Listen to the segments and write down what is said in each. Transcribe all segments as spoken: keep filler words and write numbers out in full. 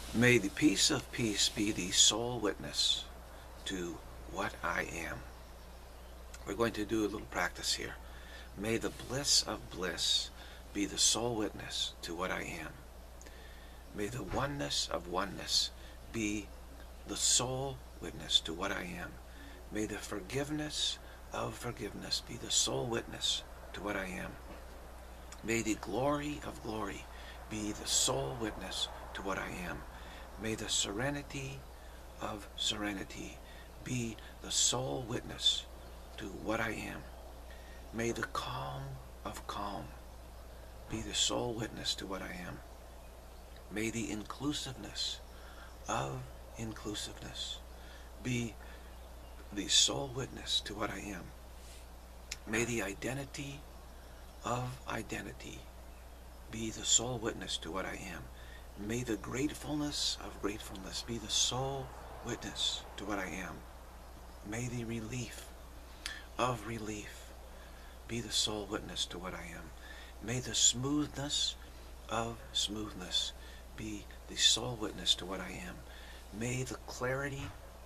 May the peace of peace be the sole witness to what I am. We're going to do a little practice here. May the bliss of bliss be the sole witness to what I am. May the oneness of oneness be the sole witness to what I am. May the forgiveness of forgiveness be the sole witness to what I am. May the glory of glory be the sole witness to what I am. May the serenity of serenity be the sole witness to what I am. May the calm of calm be the sole witness to what I am. May the inclusiveness of inclusiveness be the sole witness to what I am. May the identity of identity be the sole witness to what I am. May the gratefulness of gratefulness be the sole witness to what I am. May the relief of relief be the sole witness to what I am. May the smoothness of smoothness be the sole witness to what I am. May the clarity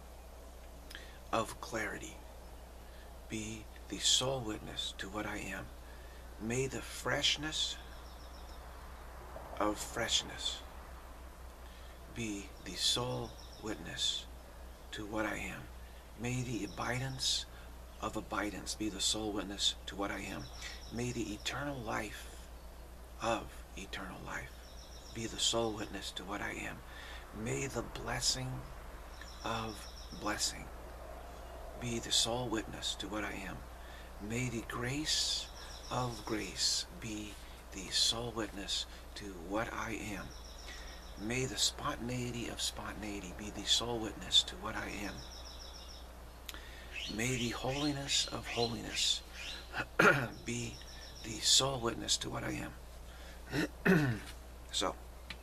of clarity be the sole witness to what I am. May the freshness of freshness be the sole witness to what I am. May the abidance of abidance be the sole witness to what I am. May the eternal life of eternal life be the sole witness to what I am. May the blessing of blessing be the sole witness to what I am. May the grace of grace be the sole witness to what I am. May the spontaneity of spontaneity be the sole witness to what I am. May the holiness of holiness be the sole witness to what I am. So,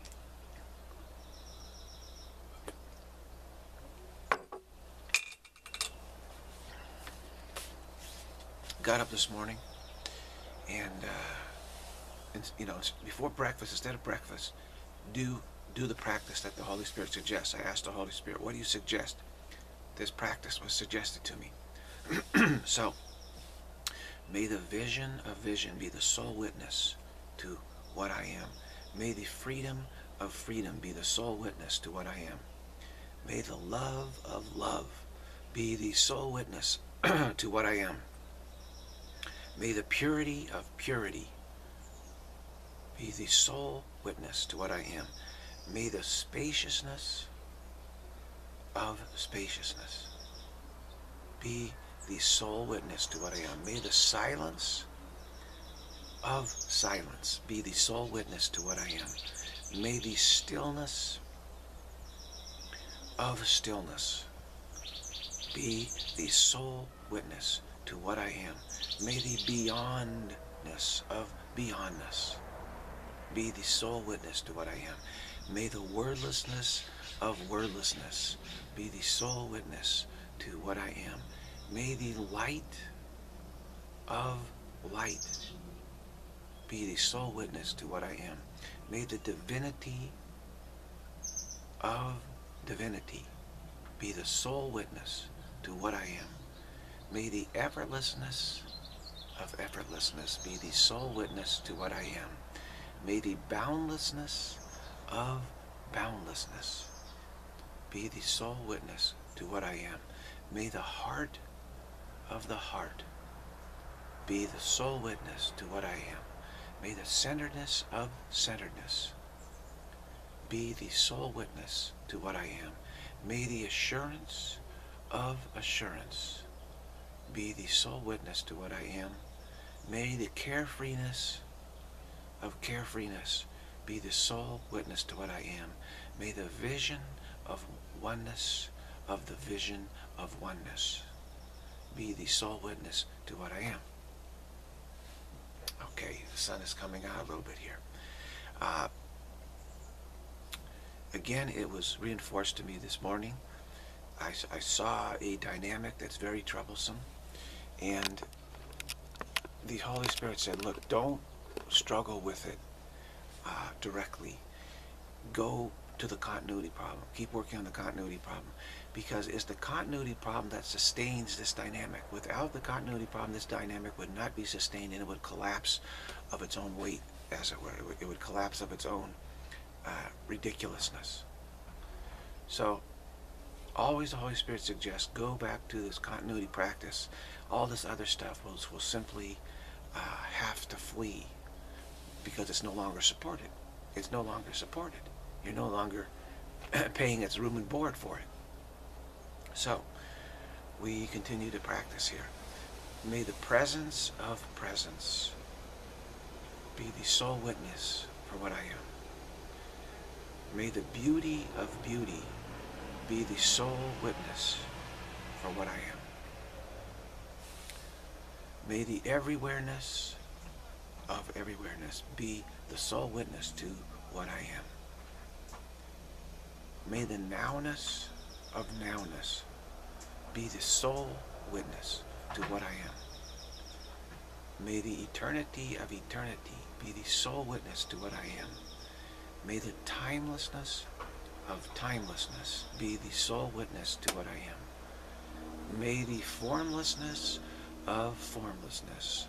got up this morning and, uh, and you know, before breakfast, instead of breakfast, do do the practice that the Holy Spirit suggests. I asked the Holy Spirit, what do you suggest? This practice was suggested to me. So, may the vision of vision be the sole witness to what I am. May the freedom of freedom be the sole witness to what I am. May the love of love be the sole witness to what I am. May the purity of purity be the sole witness to what I am. May the spaciousness of spaciousness be the sole witness to what I am. May the silence of silence be the sole witness to what I am. May the stillness of stillness be the sole witness to what I am. May the beyondness of beyondness be the sole witness to what I am. May the wordlessness of wordlessness be the sole witness to what I am. May the light of light be the sole witness to what I am. May the divinity of divinity be the sole witness to what I am. May the effortlessness of effortlessness be the sole witness to what I am. May the boundlessness of boundlessness be the sole witness to what I am. May the heart of the heart be the sole witness to what I am. May the centeredness of centeredness be the sole witness to what I am. May the assurance of assurance be the sole witness to what I am. May the carefreeness of carefreeness be the sole witness to what I am. May the vision of oneness of the vision of oneness be the sole witness to what I am. Okay, the sun is coming out a little bit here. Uh, again, it was reinforced to me this morning. I, I saw a dynamic that's very troublesome, and the Holy Spirit said, look, don't struggle with it uh, directly. Go to the continuity problem. Keep working on the continuity problem, because it's the continuity problem that sustains this dynamic. Without the continuity problem, this dynamic would not be sustained, and it would collapse of its own weight, as it were. It would, it would collapse of its own uh, ridiculousness. So always the Holy Spirit suggests, go back to this continuity practice. All this other stuff will, will simply uh, have to flee, because it's no longer supported. It's no longer supported. You're no longer paying its room and board for it. So we continue to practice here. May the presence of presence be the sole witness for what I am. May the beauty of beauty be the sole witness for what I am. May the everywhereness of everywhereness be the sole witness to what I am. May the nowness of nowness be the sole witness to what I am. May the eternity of eternity be the sole witness to what I am. May the timelessness of timelessness be the sole witness to what I am. May the formlessness of formlessness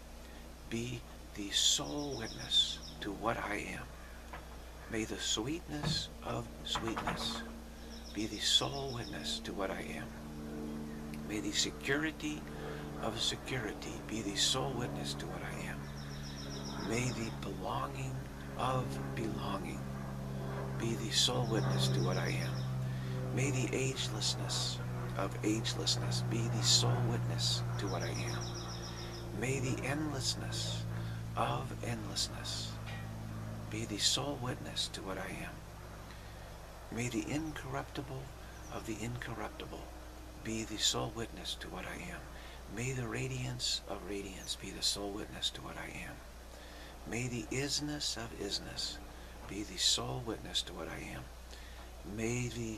be the sole witness to what I am. May the sweetness of sweetness be the sole witness to what I am. May the security of security be the sole witness to what I am. May the belonging of belonging be the sole witness to what I am. May the agelessness of agelessness be the sole witness to what I am. May the endlessness of endlessness be the sole witness to what I am. May the incorruptible of the incorruptible be the sole witness to what I am. May the radiance of radiance be the sole witness to what I am. May the isness of isness be the sole witness to what I am. May the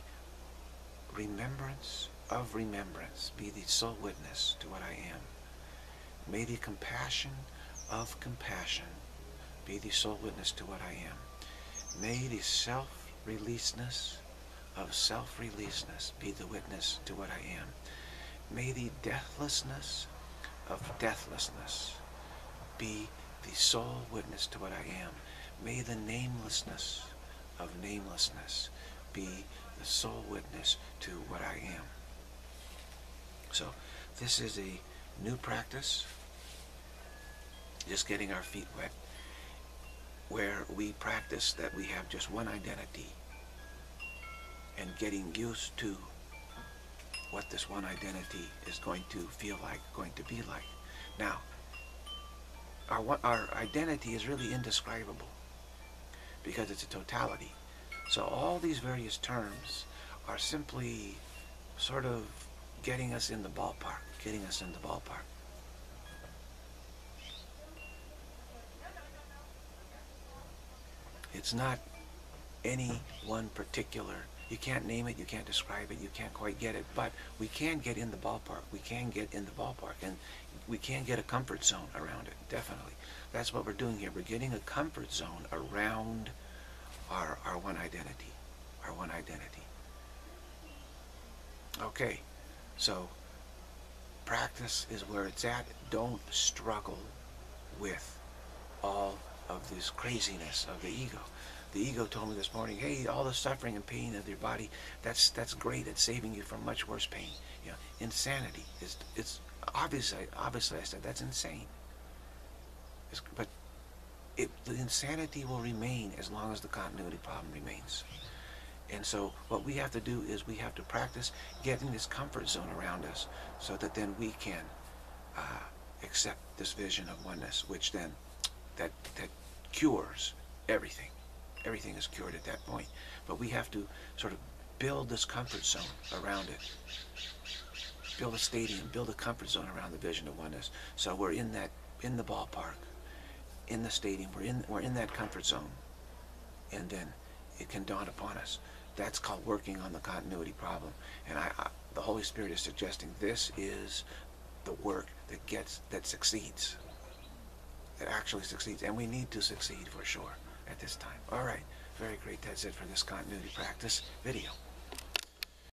remembrance of remembrance be the sole witness to what I am. May the compassion of compassion be the sole witness to what I am. May the self-releaseness of self-releaseness be the witness to what I am. May the deathlessness of deathlessness be the sole witness to what I am. May the namelessness of namelessness be the sole witness to what I am. So this is a new practice, just getting our feet wet, where we practice that we have just one identity and getting used to what this one identity is going to feel like, going to be like. Now, our, one, our identity is really indescribable because it's a totality. So all these various terms are simply sort of getting us in the ballpark, getting us in the ballpark. It's not any one particular, you can't name it, you can't describe it, you can't quite get it, but we can get in the ballpark, we can get in the ballpark, and we can get a comfort zone around it, definitely. That's what we're doing here. We're getting a comfort zone around our, our one identity, our one identity. Okay, so practice is where it's at. Don't struggle with all of this craziness of the ego. The ego told me this morning, hey, all the suffering and pain of your body, that's that's great. It's saving you from much worse pain. You know, insanity is it's obviously obviously I said that's insane. It's, but it, the insanity will remain as long as the continuity problem remains. And so what we have to do is we have to practice getting this comfort zone around us so that then we can uh, accept this vision of oneness, which then that that cures everything. Everything is cured at that point. But we have to sort of build this comfort zone around it. Build a stadium, build a comfort zone around the vision of oneness. So we're in that, in the ballpark, in the stadium, we're in, we're in that comfort zone. And then it can dawn upon us. That's called working on the continuity problem. And I, I, the Holy Spirit is suggesting this is the work that gets, that succeeds. That actually succeeds. And we need to succeed for sure at this time. All right. Very great. That's it for this continuity practice video.